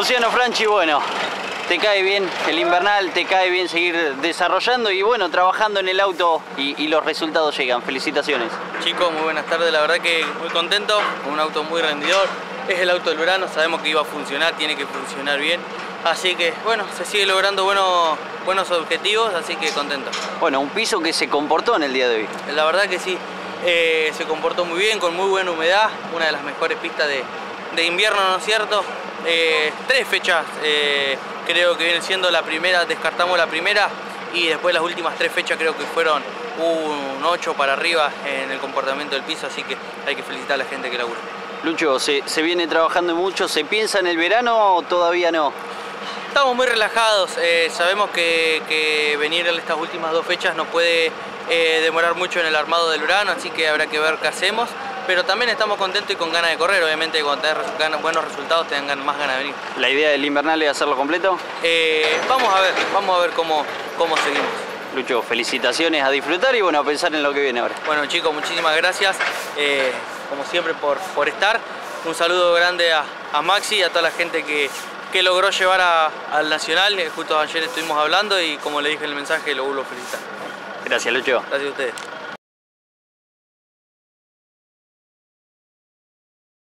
Luciano Franchi, bueno, te cae bien el invernal, te cae bien seguir desarrollando y bueno, trabajando en el auto y los resultados llegan. Felicitaciones. Chicos, muy buenas tardes, la verdad que muy contento, con un auto muy rendidor. Es el auto del verano, sabemos que iba a funcionar, tiene que funcionar bien. Así que bueno, se sigue logrando buenos objetivos, así que contento. Bueno, un piso que se comportó en el día de hoy. La verdad que sí, se comportó muy bien, con muy buena humedad, una de las mejores pistas de invierno, ¿no es cierto? 3 fechas creo que viene siendo la primera, descartamos la primera y después las últimas 3 fechas creo que fueron un 8 para arriba en el comportamiento del piso, así que hay que felicitar a la gente que labura. Lucho, ¿se viene trabajando mucho? ¿Se piensa en el verano o todavía no? Estamos muy relajados, sabemos que venir en estas últimas 2 fechas no puede demorar mucho en el armado del verano, así que habrá que ver qué hacemos, pero también estamos contentos y con ganas de correr, obviamente cuando tengas buenos resultados tengan más ganas de venir. ¿La idea del invernal es hacerlo completo? Vamos a ver cómo seguimos. Lucho, felicitaciones, a disfrutar y bueno, a pensar en lo que viene ahora. Bueno chicos, muchísimas gracias, como siempre por estar. Un saludo grande a Maxi y a toda la gente que logró llevar al Nacional. Justo ayer estuvimos hablando y como le dije en el mensaje, lo vuelvo a felicitar. Gracias, Lucho. Gracias a ustedes.